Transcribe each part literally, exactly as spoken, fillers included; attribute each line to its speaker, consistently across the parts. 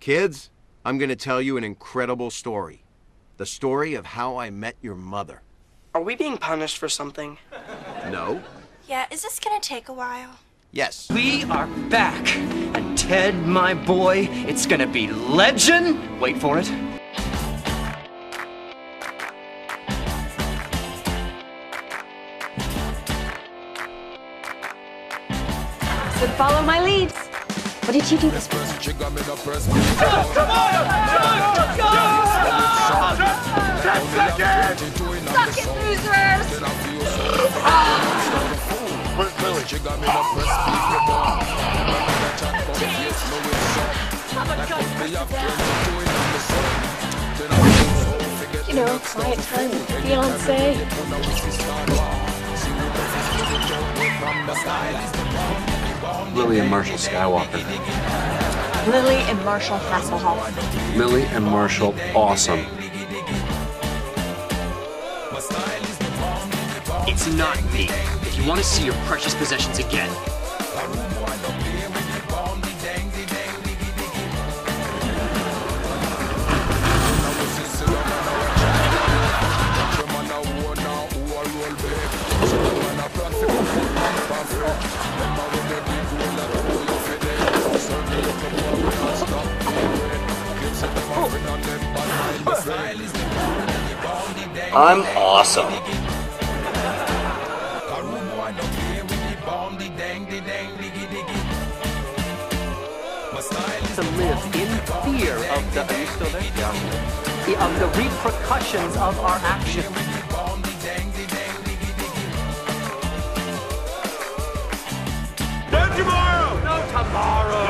Speaker 1: Kids, I'm gonna tell you an incredible story. The story of how I met your mother.
Speaker 2: Are we being punished for something?
Speaker 1: No?
Speaker 3: Yeah, is this gonna take a while?
Speaker 1: Yes.
Speaker 4: We are back, and Ted, my boy, it's gonna be legend. Wait for it.
Speaker 5: So follow my lead. What did you do this for? Suck it, losers!
Speaker 6: Where's Lily?
Speaker 5: You know, quiet time with fiance.
Speaker 7: Lily and Marshall Skywalker.
Speaker 5: Lily and Marshall Hasselhoff.
Speaker 7: Lily and Marshall, awesome.
Speaker 4: It's not me. If you want to see your precious possessions again.
Speaker 8: I'm awesome.
Speaker 9: To live in fear of the, are you still there? Yeah. Of the repercussions of our actions.
Speaker 6: No tomorrow!
Speaker 9: No tomorrow!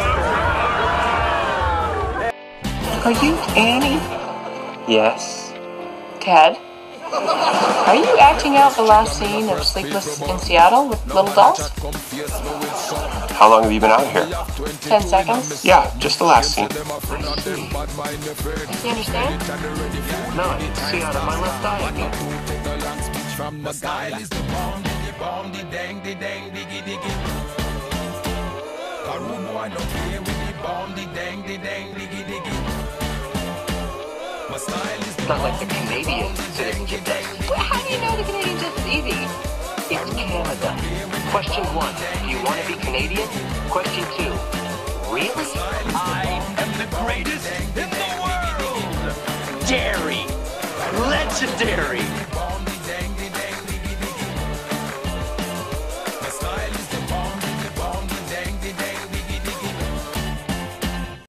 Speaker 10: Are you Annie?
Speaker 8: Yes.
Speaker 10: Ted? Are you acting out the last scene of Sleepless in Seattle with little dolls?
Speaker 8: How long have you been out here?
Speaker 10: Ten seconds?
Speaker 8: Yeah, just the last scene.
Speaker 10: Do you understand?
Speaker 8: No, I can see out of my left eye again.
Speaker 9: Not like the Canadians didn't get that.
Speaker 10: Well, how do you know the Canadians just as easy?
Speaker 9: It's Canada. Question one, do you want to be Canadian? Question two, really? I